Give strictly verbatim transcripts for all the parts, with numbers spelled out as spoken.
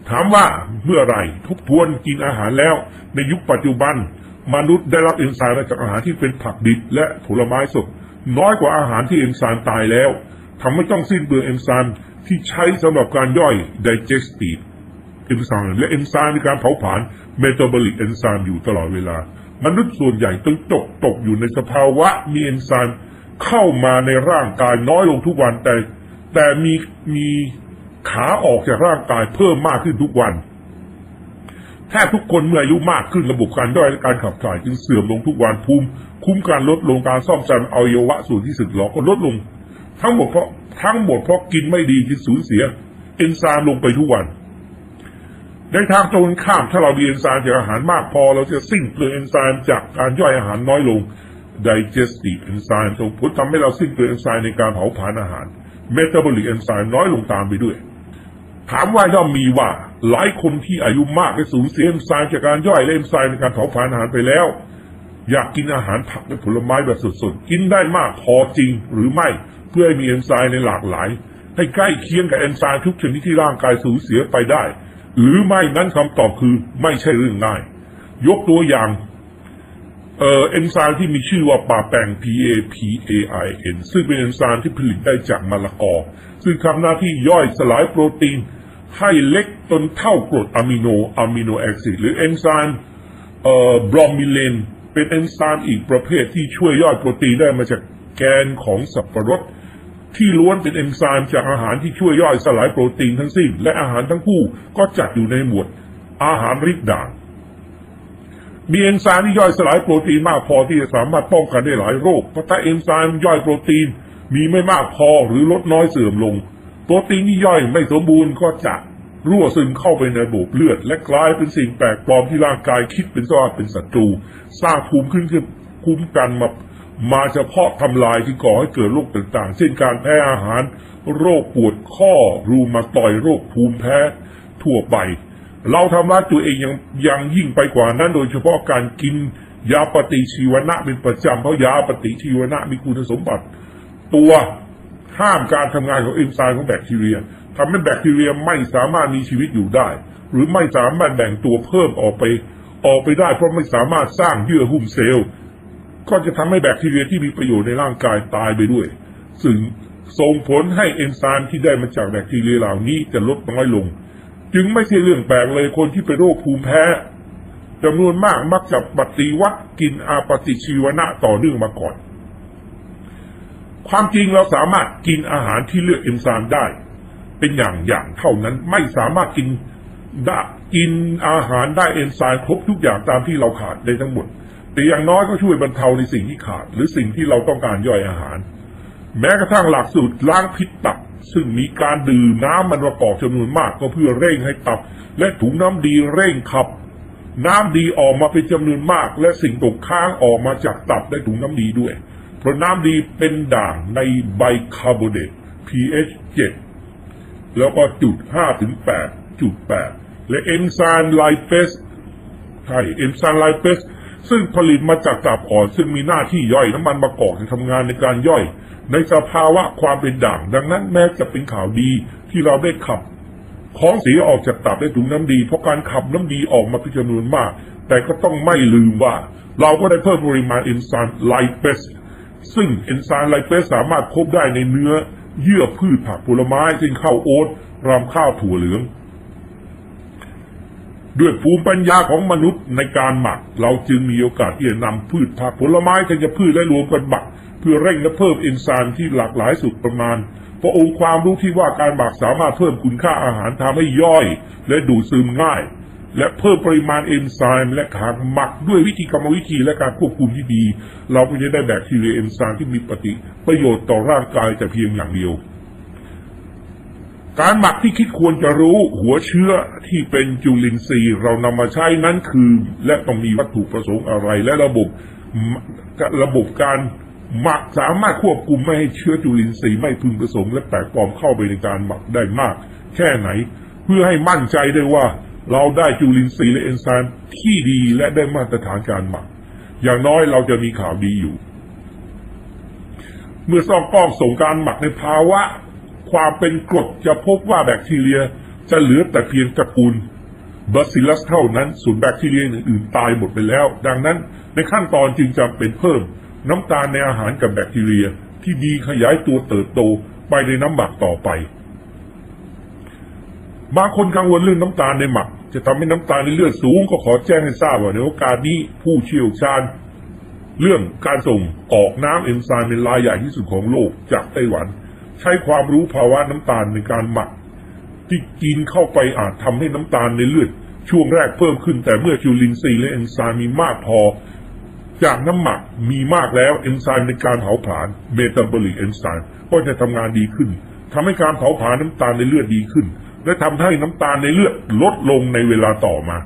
ถามว่าเมื่อไหร่ทบทวนกินอาหารแล้วในยุคปัจจุบันมนุษย์ได้รับเอนไซม์มาจากอาหารที่เป็นผักดิบและผลไม้สดน้อยกว่าอาหารที่เอนไซม์ตายแล้วทำให้ต้องสิ้นเปลืองเอนไซม์ที่ใช้สำหรับการย่อย digestive เอนไซม์และเอนไซม์ในการเผาผลาญ metabolic เอนไซม์อยู่ตลอดเวลามนุษย์ส่วนใหญ่ต้องตกตกอยู่ในสภาวะมีเอนไซม์เข้ามาในร่างกายน้อยลงทุกวันแต่แต่มีมีขาออกจากร่างกายเพิ่มมากขึ้นทุกวันแทบทุกคนเมื่ออายุมากขึ้นระบบการย่อยและการขับถ่ายจึงเสื่อมลงทุกวันภูมิคุ้มกันลดลงการซ่อมแซมอวัยวะส่วนที่สึกหรอก็ลดลงทั้งหมดเพราะทั้งหมดเพราะกินไม่ดีจึงสูญเสียเอนไซม์ลงไปทุกวันในทางตรงข้ามถ้าเรามีเอนไซม์จากอาหารมากพอเราจะสิ้นเปลืองเอนไซม์จากการย่อยอาหารน้อยลง digestive เอนไซม์ส่งผลทำให้เราสิ้นเปลืองเอนไซม์ในการเผาผลาญอาหาร metabolic เอนไซม์น้อยลงตามไปด้วยถามว่าย่อมมีว่าหลายคนที่อายุมากได้สูญเสียเอนไซม์จากการย่อยและเอนไซม์ในการเผาผลาญอาหารไปแล้วอยากกินอาหารผักและผลไม้แบบสดๆกินได้มากพอจริงหรือไม่เพื่อให้มีเอนไซม์ในหลากหลายให้ใกล้เคียงกับเอนไซม์ทุกชนิดที่ร่างกายสูญเสียไปได้หรือไม่นั้นคำตอบคือไม่ใช่เรื่องง่ายยกตัวอย่างเอ่อเอนไซม์ที่มีชื่อว่าปาแปง P A P A I N ซึ่งเป็นเอนไซม์ที่ผลิตได้จากมะละกอซึ่งทำหน้าที่ย่อยสลายโปรตีนให้เล็กจนเท่ากรดอะมิโนอะมิโนแอซิดหรือเอนไซม์เอ่อบรอมิเลนเป็นเอนไซม์อีกประเภทที่ช่วยย่อยโปรตีนได้มาจากแกนของสับปะรดที่ล้วนเป็นเอนไซม์จากอาหารที่ช่วยย่อยสลายโปรตีนทั้งสิ้นและอาหารทั้งคู่ก็จัดอยู่ในหมวดอาหารฤทธิ์ด่างมีเอนไซม์ที่ย่อยสลายโปรตีนมากพอที่จะสามารถป้องกันได้หลายโรคเพราะถ้าเอนไซม์ย่อยโปรตีนมีไม่มากพอหรือลดน้อยเสื่อมลงโปรตีนที่ย่อยไม่สมบูรณ์ก็จะรั่วซึมเข้าไปในระบบเลือดและกลายเป็นสิ่งแปลกปลอมที่ร่างกายคิดเป็นว่าเป็นศัตรูสร้างภูมิขึ้นขึ้นคุ้มกันมามาเฉพาะทำลายที่ก่อให้เกิดโรคต่างๆเช่นการแพ้อาหารโรคปวดข้อรูมาตอยด์โรคภูมิแพ้ทั่วไปเราทำร้ายตัวเองยังยังยิ่งไปกว่านั้นโดยเฉพาะการกินยาปฏิชีวนะเป็นประจำเพราะยาปฏิชีวนะมีคุณสมบัติตัวห้ามการทำงานของเอนไซม์ของแบคทีเรียทำให้แบคทีเรียไม่สามารถมีชีวิตอยู่ได้หรือไม่สามารถแบ่งตัวเพิ่มออกไปออกไปได้เพราะไม่สามารถสร้างเยื่อหุ้มเซลล์ก็จะทำให้แบคทีเรียที่มีประโยชน์ในร่างกายตายไปด้วยซึ่งส่งผลให้เอนไซม์ที่ได้มาจากแบคทีเรียเหล่านี้จะลดน้อยลงจึงไม่ใช่เรื่องแปลกเลยคนที่เป็นโรคภูมิแพ้จำนวนมากมักจะปฏิวัติกินอาปฏิชีวนะต่อเนื่องมาก่อนความจริงเราสามารถกินอาหารที่เลือกเอนไซม์ได้เป็นอย่างอย่างเท่านั้นไม่สามารถกินได้กินอาหารได้เอนไซม์ครบทุกอย่างตามที่เราขาดได้ทั้งหมดแต่อย่างน้อยก็ช่วยบรรเทาในสิ่งที่ขาดหรือสิ่งที่เราต้องการย่อยอาหารแม้กระทั่งหลักสูตรล้างพิษตับซึ่งมีการดื่มน้ำมันประกอบจำนวนมากก็เพื่อเร่งให้ตับและถุงน้ำดีเร่งขับน้ำดีออกมาเป็นจำนวนมากและสิ่งตกค้างออกมาจากตับและถุงน้ำดีด้วยเพราะน้ำดีเป็นด่างในไบคาร์บอเนต พี เอช เจ็ดแล้วก็จุดห้าถึงแปดจุดแปดและเอนไซม์ไลเปสใช่เอนไซม์ไลเปสซึ่งผลิตมาจากตับอ่อนซึ่งมีหน้าที่ย่อยน้ำมันมะกอกที่ทำงานในการย่อยในสภาวะความเป็นด่างดังนั้นแม้จะเป็นข่าวดีที่เราได้ขับของเสียออกจากตับได้ถุงน้ำดีเพราะการขับน้ำดีออกมาเป็นจำนวนมากแต่ก็ต้องไม่ลืมว่าเราก็ได้เพิ่มปริมาณเอนไซม์ไลเปสซึ่งเอนไซม์ไลเปสสามารถพบได้ในเนื้อเยื่อพืชผักผลไม้เช่นข้าวโอ๊ตรำข้าวถั่วเหลืองด้วยภูมิปัญญาของมนุษย์ในการหมักเราจึงมีโอกาสที่จะนำพืชผักผลไม้ธัญพืชและรวมกันหมักเพื่อเร่งและเพิ่มเอนไซม์ที่หลากหลายสุดประมาณเพราะองค์ความรู้ที่ว่าการหมักสามารถเพิ่มคุณค่าอาหารทำให้ย่อยและดูดซึมง่ายและเพิ่มปริมาณเอนไซม์และการหมักด้วยวิธีกรรมวิธีและการควบคุมที่ดีเราก็จะได้แบคทีเรียเอนไซม์ที่มีปฏิประโยชน์ต่อร่างกายแต่เพียงอย่างเดียวการหมักที่คิดควรจะรู้หัวเชื้อที่เป็นจุลินทรีย์เรานำมาใช้นั้นคือและต้องมีวัตถุประสงค์อะไรและระบบระบบการหมักสามารถควบคุมไม่ให้เชื้อจุลินทรีย์ไม่พึงประสงค์และแปลกปลอมเข้าไปในการหมักได้มากแค่ไหนเพื่อให้มั่นใจได้ว่าเราได้จุลินทรีย์และเอนไซม์ที่ดีและได้มาตรฐานการหมักอย่างน้อยเราจะมีข่าวดีอยู่เมื่อซ่องกล้องส่งการหมักในภาวะความเป็นกรดจะพบว่าแบคทีเรียจะเหลือแต่เพียงตระกูลบาซิลัสเท่านั้นส่วนแบคทีเรียอื่นๆตายหมดไปแล้วดังนั้นในขั้นตอนจึงจำเป็นเพิ่มน้ำตาลในอาหารกับแบคทีเรียที่ดีขยายตัวเติบโตไปในน้ำหมักต่อไปบางคนกังวลเรื่องน้ำตาลในหมักจะทำให้น้ำตาลในเลือดสูงก็ขอแจ้งให้ทราบว่าในโอกาสนี้ผู้เชี่ยวชาญเรื่องการส่งออกน้ำเอนไซม์เป็นรายใหญ่ที่สุดของโลกจากไต้หวันใช้ความรู้ภาวะน้ำตาลในการหมักที่กินเข้าไปอาจทำให้น้ำตาลในเลือดช่วงแรกเพิ่มขึ้นแต่เมื่อจุลินทรีย์และเอนไซม์มีมากพอจากน้ำหมักมีมากแล้วเอนไซม์ในการเผาผลาญเมตาบอลิกเอนไซม์ก็จะทำงานดีขึ้นทำให้การเผาผลาญน้ำตาลในเลือดดีขึ้นและทำให้น้ำตาลในเลือดลดลงในเวลาต่อมา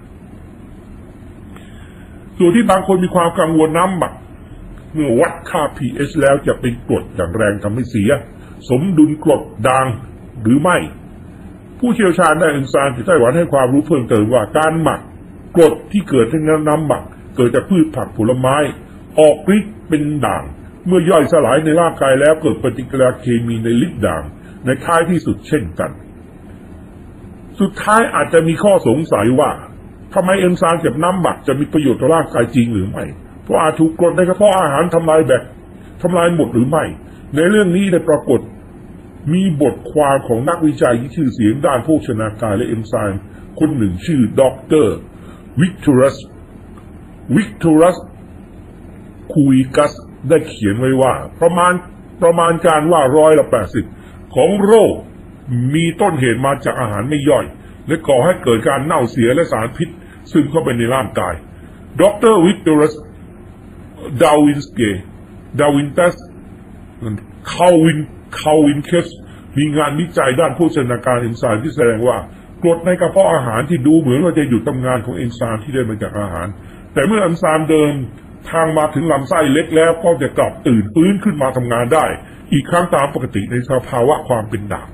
ส่วนที่บางคนมีความกังวลน้ำหมักเมื่อวัดค่า พี เอช แล้วจะเป็นกรดอย่างแรงทำให้เสียสมดุลกรดด่างหรือไม่ผู้เชี่ยวชาญด้านเอนไซม์ที่ไต้หวันให้ความรู้เพิ่มเติมว่าการหมักกรดที่เกิดจากน้ำหมักเกิดจากพืชผักผลไม้ออกฤทธิ์เป็นด่างเมื่อย่อยสลายในร่างกายแล้วเกิดปฏิกิริยาเคมีในฤทธิ์ด่างในท้ายที่สุดเช่นกันสุดท้ายอาจจะมีข้อสงสัยว่าทำไมเอนไซม์จากน้ำหมักจะมีประโยชน์ต่อร่างกายจริงหรือไม่เพราะอาจถูกกรดในกระเพาะอาหารทำลายแบบทำลายหมดหรือไม่ในเรื่องนี้ได้ปรากฏมีบทความของนักวิจัยที่ชื่อเสียงด้านโภชนาการและเอนไซม์คนหนึ่งชื่อดร.วิกตอรัสวิกตอรัสคูอิกัสได้เขียนไว้ว่าประมาณประมาณการว่าร้อยละแปดสิบของโรคมีต้นเหตุมาจากอาหารไม่ย่อยและก่อให้เกิดการเน่าเสียและสารพิษซึมเข้าไปในร่างกายดร.วิกตอรัสดาวินสเกดาวินตัสคาวินคาวินเคสมีงานวิจัยด้านโภชนาการเอนไซม์ที่แสดงว่ากรดในกระเพาะอาหารที่ดูเหมือนว่าจะหยุดทำงานของเอนไซม์ที่ได้มาจากอาหารแต่เมื่อเอนไซม์เดินทางมาถึงลำไส้เล็กแล้วก็จะกลับตื่นฟื้นขึ้นมาทำงานได้อีกครั้งตามปกติในสภาวะความเป็นด่าง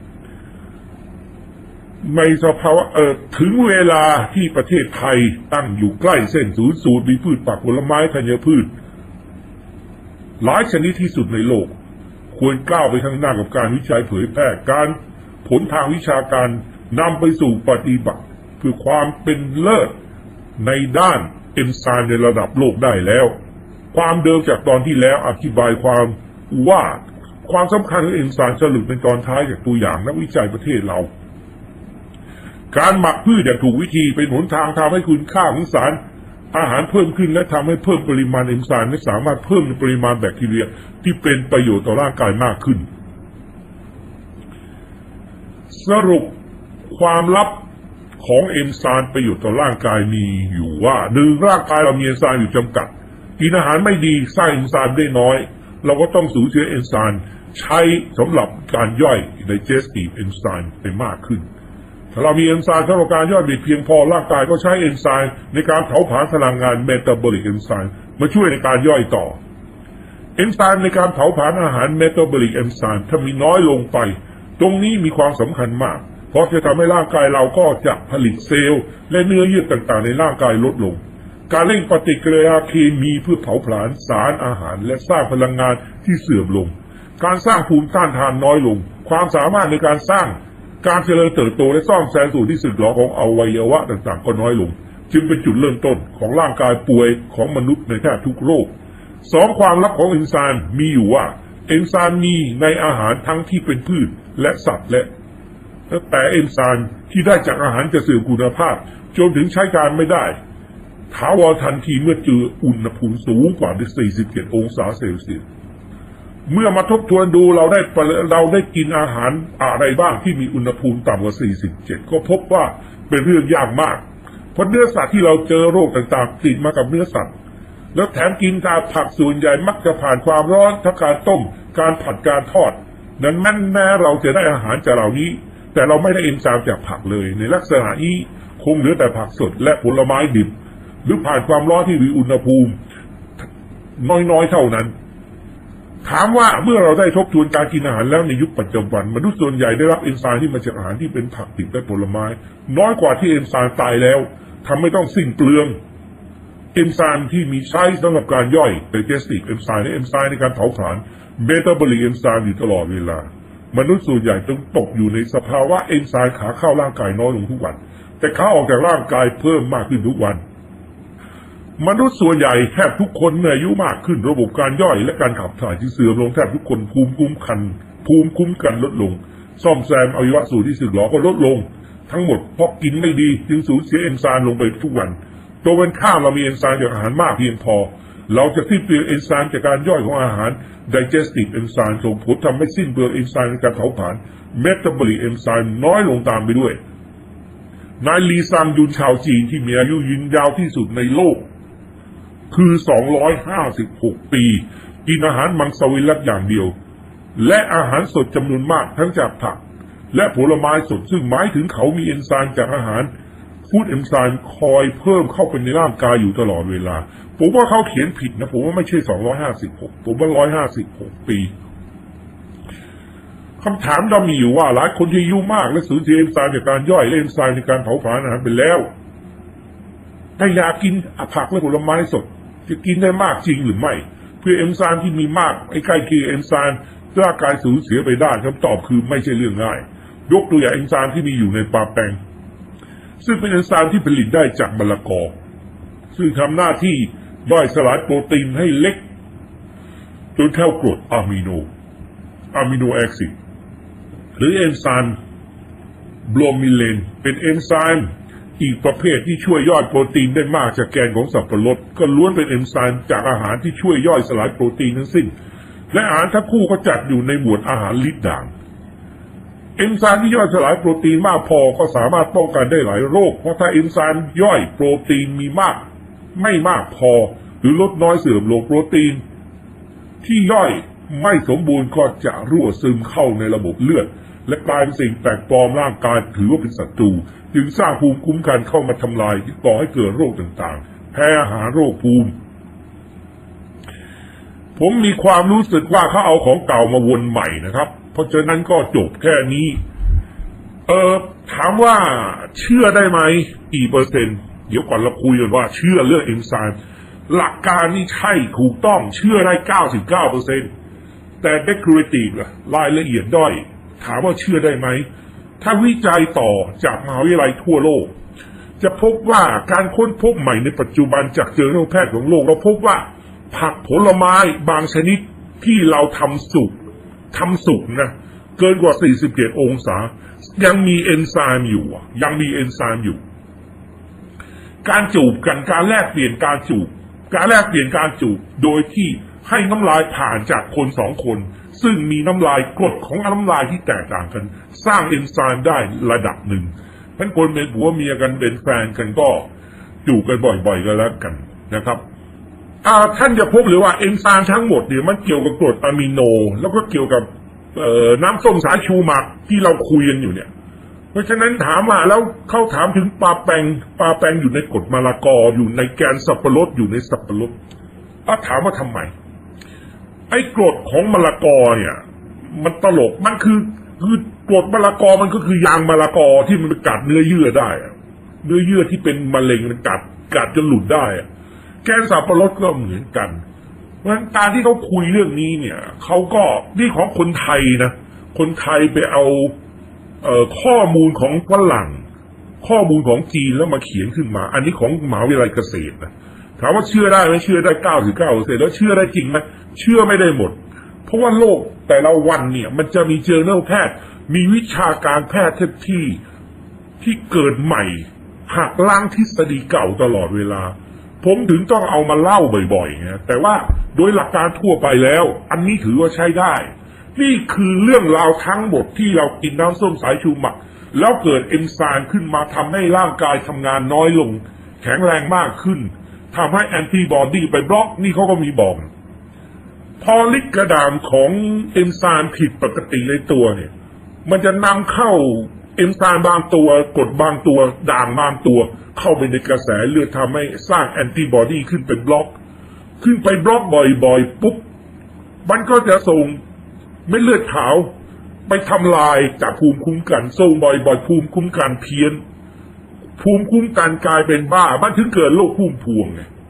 ในสภาวะเอ่อถึงเวลาที่ประเทศไทยตั้งอยู่ใกล้เส้นศูนย์สูตรมีพืชผักผลไม้ธัญพืชหลายชนิดที่สุดในโลกควรก้าวไปข้างหน้ากับการวิจัยเผยแพร่การผลทางวิชาการนำไปสู่ปฏิบัติเพื่อความเป็นเลิศในด้านเอนไซม์ในระดับโลกได้แล้วความเดิมจากตอนที่แล้วอธิบายความว่าความสำคัญของเอนไซม์สรุปในตอนท้ายจากตัวอย่างนักวิจัยประเทศเราการหมักพืชอย่างถูกวิธีเป็นหนทางทำให้คุณค่าของสารอาหารเพิ่มขึ้นและทำให้เพิ่มปริมาณเอนไซม์และสามารถเพิ่มปริมาณแบคทีเรียที่เป็นประโยชน์ต่อร่างกายมากขึ้นสรุปความลับของเอนไซม์ประโยชน์ต่อร่างกายมีอยู่ว่าหนึ่งร่างกายเรามีเอนไซม์อยู่จำกัดกินอาหารไม่ดีสร้างเอนไซม์ได้น้อยเราก็ต้องสูญเสียเอนไซม์ใช้สำหรับการย่อย digestive enzyme ไปมากขึ้นถ้าเรามีเอนไซม์สำหรับการย่อยเพียงพอร่างกายก็ใช้เอนไซม์ในการเผาผลาญพลังงานเมตาบอลิกเอนไซม์มาช่วยในการย่อยต่อเอนไซม์ในการเผาผลาญอาหารเมตาบอลิกเอนไซม์ถ้ามีน้อยลงไปตรงนี้มีความสำคัญมากเพราะจะทำให้ร่างกายเราก็จะผลิตเซลล์และเนื้อเยื่อต่างๆในร่างกายลดลงการเร่งปฏิกิริยาเคมีเพื่อเผาผลาญสารอาหารและสร้างพลังงานที่เสื่อมลงการสร้างภูมิต้านทานน้อยลงความสามารถในการสร้างการเจริญเติบโตและซ่อมแซมส่วนที่สึกหรอของอวัยวะต่างๆก็น้อยลงจึงเป็นจุดเริ่มต้นของร่างกายป่วยของมนุษย์ในแทบทุกโรคสองความลับของเอนไซม์มีอยู่ว่าเอนไซม์มีในอาหารทั้งที่เป็นพืชและสัตว์และแต่เอนไซม์ที่ได้จากอาหารจะเสื่อมคุณภาพจนถึงใช้การไม่ได้ถาวรทันทีเมื่อเจออุณหภูมิสูงกว่าสี่สิบเจ็ดองศาเซลเซียสเมื่อมาทบทวนดูเราได้เราได้กินอาหารอะไรบ้างที่มีอุณหภูมิต่ำกว่าสี่สิบเจ็ดก็พบว่าเป็นเรื่องยากมากเพราะเนื้อสัตว์ที่เราเจอโรคต่างๆติดมากับเนื้อสัตว์แล้วแถมกินการผักส่วนใหญ่มักจะผ่านความร้อนทั้งการต้มการผัดการทอดนั้นแม้แม้เราจะได้อาหารจากเหล่านี้แต่เราไม่ได้เอนไซม์จากผักเลยในลักษณะนี้คงเหลือแต่ผักสดและผลไม้ดิบหรือผ่านความร้อนที่มีอุณหภูมิน้อยๆเท่านั้นถามว่าเมื่อเราได้ทบทวนการกินอาหารแล้วในยุคปัจจุบันมนุษย์ส่วนใหญ่ได้รับเอนไซม์ที่มาจากอาหารที่เป็นผักดิบและผลไม้น้อยกว่าที่เอนไซม์ตายแล้วทำให้ต้องสิ้นเปลืองเอนไซม์ที่มีใช้สำหรับการย่อย digestive enzyme และเอนไซม์ในการเผาผลาญ metabolic enzyme อยู่ตลอดเวลามนุษย์ส่วนใหญ่ต้องตกอยู่ในสภาวะเอนไซม์ขาเข้าร่างกายน้อยลงทุกวันแต่ขาออกจากร่างกายเพิ่มมากขึ้นทุกวันมนุษย์ส่วนใหญ่แทบทุกคนเมื่ออายุมากขึ้นระบบการย่อยและการขับถ่ายที่เสื่อมลงแทบทุกคนภูมิคุ้มกันภูมิคุ้มกันลดลงซ่อมแซมอวัยวะส่วนที่สึกหรอก็ลดลงทั้งหมดเพราะกินไม่ดีจึงสูญเสียเอนไซม์ลงไปทุกวันตัวเป็นข้ามเรามีเอนไซม์จากอาหารมากเพียงพอเราจะสิ้นเปลืองเอนไซม์จากการย่อยของอาหาร digestive enzyme ส่งผลทำให้สิ้นเปลืองเอนไซม์ในการเผาผลาญ metabolic enzyme น้อยลงตามไปด้วยนายลีซังยุนชาวจีนที่มีอายุยืนยาวที่สุดในโลกคือสองร้อยห้าสิบหกปีกินอาหารมังสวิรัติอย่างเดียวและอาหารสดจำนวนมากทั้งจากผักและผลไม้สดซึ่งหมายถึงเขามีเอนไซม์จากอาหารฟู้ดเอนไซม์คอยเพิ่มเข้าไปในร่างกายอยู่ตลอดเวลาผมว่าเขาเขียนผิดนะผมว่าไม่ใช่สองร้อยห้าสิบหกผมว่าหนึ่งร้อยห้าสิบหกปีคำถามเรามีอยู่ว่าหลายคนที่อายุมากและสูญเสียเอนไซม์จากการย่อยและเอนไซม์ในการเผาผลาญอาหารไปแล้วถ้าอยากกินผักและผลไม้สดจะกินได้มากจริงหรือไม่เพื่อเอนไซม์ที่มีมากไอ้ใกล้เคียงเอนไซม์ร่างกายสูญเสียไปได้คำตอบคือไม่ใช่เรื่องง่ายยกตัวอย่างเอนไซม์ที่มีอยู่ในปลาแปงซึ่งเป็นเอนไซม์ที่ผลิตได้จากมะละกอซึ่งทำหน้าที่ย่อยสลายโปรตีนให้เล็กจนเท่ากรดอะมิโนอะมิโนแอซิดหรือเอนไซม์โบรมิเลนเป็นเอนไซม์อีกประเภทที่ช่วยย่อยโปรตีนได้มากจากแกนของสับปะรดก็ล้วนเป็นเอนไซม์จากอาหารที่ช่วยย่อยสลายโปรตีนทั้งสิ้นและอาหารทั้งคู่ก็จัดอยู่ในหมวดอาหารลิดด่างเอนไซม์ที่ย่อยสลายโปรตีนมากพอก็สามารถป้องกันได้หลายโรคเพราะถ้าเอนไซม์ย่อยโปรตีนมีมากไม่มากพอหรือลดน้อยเสื่อมลงโปรตีนที่ย่อยไม่สมบูรณ์ก็จะรั่วซึมเข้าในระบบเลือดและกลายเป็นสิ่งแปลกปลอมร่างกายถือว่าเป็นศัตรูจึงสร้างภูมิคุ้มกันเข้ามาทำลายที่ก่อให้เกิดโรคต่างๆแพ้อาหารโรคภูมิผมมีความรู้สึกว่าเขาเอาของเก่ามาวนใหม่นะครับเพราะฉะนั้นก็จบแค่นี้เออถามว่าเชื่อได้ไหมกี่เปอร์เซ็นต์เดี๋ยวก่อนเราคุยกันว่าเชื่อเรื่องเอนไซม์หลักการนี่ใช่ถูกต้องเชื่อได้ เก้าสิบเก้าเปอร์เซ็นต์ แต่ decorative ล่ะรายละเอียดด้อยถามว่าเชื่อได้ไหมถ้าวิจัยต่อจากมหาวิทยาลัยทั่วโลกจะพบว่าการค้นพบใหม่ในปัจจุบันจากเจอร์นัลแพทย์ของโลกเราพบว่าผักผลไม้บางชนิดที่เราทำสุกทำสุกนะเกินกว่าสี่สิบเจ็ดองศายังมีเอนไซม์อยู่ยังมีเอนไซม์อยู่การจูบกันการแลกเปลี่ยนการจูบการแลกเปลี่ยนการจูบโดยที่ให้น้ำลายผ่านจากคนสองคนซึ่งมีน้ำลายกรดของน้ำลายที่แตกต่างกันสร้างเอนไซม์ได้ระดับหนึ่งทั้งคนเป็นผัวเมียกันเป็นแฟนกันก็จูบกันบ่อยๆกันแล้วกันนะครับอ่าท่านจะพบหรือว่าเอนไซม์ทั้งหมดเนี่ยมันเกี่ยวกับกรดอะมิโนแล้วก็เกี่ยวกับเอ่อน้ำส้มสายชูหมักที่เราคุยกันอยู่เนี่ยเพราะฉะนั้นถามว่าแล้วเขาถามถึงปลาแปงปลาแปงอยู่ในกรดมะละกออยู่ในแกนสับปะรดอยู่ในสับปะรดอ่ะถามว่าทำไมไอ้กรดของมะละกอเนี่ยมันตลกมันคือคือกรดมะละกอมันก็คือยางมะละกอที่มันกัดเนื้อเยื่อได้เนื้อเยื่อที่เป็นมะเร็งมันกัดกัดจนหลุดได้แกนสับปะรดก็เหมือนกันเพราะฉะนั้นการที่เขาคุยเรื่องนี้เนี่ยเขาก็นี่ของคนไทยนะคนไทยไปเอาเอ่อข้อมูลของฝรั่งข้อมูลของจีนแล้วมาเขียนขึ้นมาอันนี้ของมหาวิทยาลัยเกษตรนะถามว่าเชื่อได้ไหมเชื่อได้ เก้าสิบเก้าเปอร์เซ็นต์ แล้วเชื่อได้จริงไหมเชื่อไม่ได้หมดเพราะว่าโลกแต่ละวันเนี่ยมันจะมีเจอร์นัลแพทย์มีวิชาการแพทย์ที่ที่เกิดใหม่หักล้างทฤษฎีเก่าตลอดเวลาผมถึงต้องเอามาเล่าบ่อยๆนะแต่ว่าโดยหลักการทั่วไปแล้วอันนี้ถือว่าใช้ได้นี่คือเรื่องราวทั้งหมดที่เรากินน้ำส้มสายชูหมักแล้วเกิดเอนไซม์ขึ้นมาทำให้ร่างกายทำงานน้อยลงแข็งแรงมากขึ้นทำให้แอนติบอดีไปบล็อกนี่เขาก็มีบอกพอลิกระดามของเอนไซม์ผิดปกติในตัวเนี่ยมันจะนำเข้าเอนไซม์บางตัวกรดบางตัวด่างบางตัวเข้าไปในกระแสเลือดทำให้สร้างแอนติบอดีขึ้นเป็นบล็อกขึ้นไปบล็อกบ่อยๆปุ๊บมันก็จะส่งเม็ดเลือดขาวไปทำลายจากภูมิคุ้มกันส่งบ่อยๆภูมิคุ้มกันเพี้ยนภูมิคุ้มกันกลายเป็นบ้ามันถึงเกิดโรคพุ่มพวงไง